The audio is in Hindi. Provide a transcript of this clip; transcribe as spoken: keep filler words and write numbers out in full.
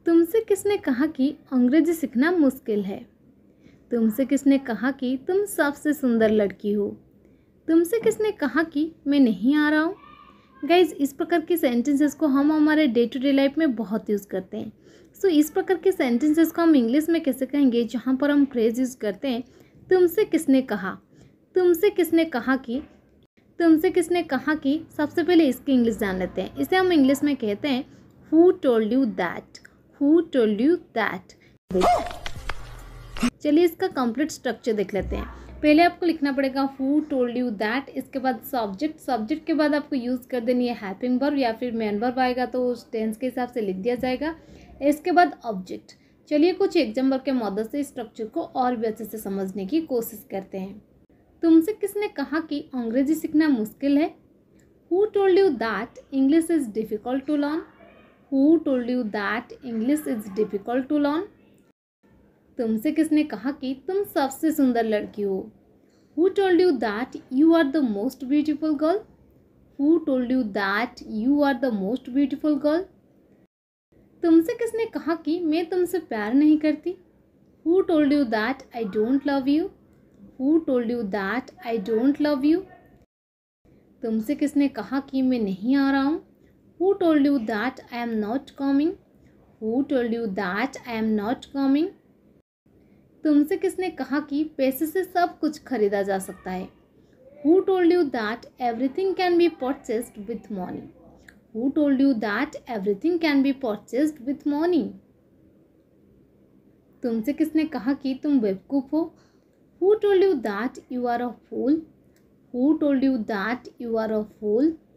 तुमसे किसने कहा कि अंग्रेजी सीखना मुश्किल है? तुमसे किसने कहा कि तुम सबसे सुंदर लड़की हो? तुमसे किसने कहा कि मैं नहीं आ रहा हूँ? गाइज, इस प्रकार के सेंटेंसेस को हम हमारे डे टू डे लाइफ में बहुत यूज़ करते हैं। सो so, इस प्रकार के सेंटेंसेस को हम इंग्लिश में कैसे कहेंगे जहाँ पर हम फ्रेज यूज़ करते हैं तुमसे किसने कहा। तुमसे किसने कहा कि तुमसे किसने कहा कि सबसे पहले इसकी इंग्लिश जान लेते हैं। इसे हम इंग्लिश में कहते हैं who told you that. Who told you that. चलिए इसका कंप्लीट स्ट्रक्चर देख लेते हैं। पहले आपको लिखना पड़ेगा हु टोल्ड यू दैट, इसके बाद सब्जेक्ट, सब्जेक्ट के बाद आपको यूज़ कर देनी है हेल्पिंग वर्ब या फिर मेन वर्ब आएगा तो उस टेंस के हिसाब से लिख दिया जाएगा। इसके बाद ऑब्जेक्ट। चलिए कुछ एग्जाम्पल के मदद से स्ट्रक्चर को और भी अच्छे से समझने की कोशिश करते हैं। तुमसे किसने कहा कि अंग्रेजी सीखना मुश्किल है? Who told you that English is difficult to learn? Who told you that English is difficult to learn? तुमसे किसने कहा कि तुम सबसे सुंदर लड़की हो? Who told you that you are the most beautiful girl? Who told you that you are the most beautiful girl? तुमसे किसने कहा कि मैं तुमसे प्यार नहीं करती? Who told you that I don't love you? Who told you that I don't love you? तुमसे किसने कहा कि मैं नहीं आ रहा हूँ? Who told you that I am not coming? Who told you that I am not coming? तुमसे किसने कहा कि पैसे से सब कुछ खरीदा जा सकता है? Who told you that everything can be purchased with money? Who told you that everything can be purchased with money? तुमसे किसने कहा कि तुम बेवकूफ़ हो? Who told you that you are a fool? Who told you that you are a fool?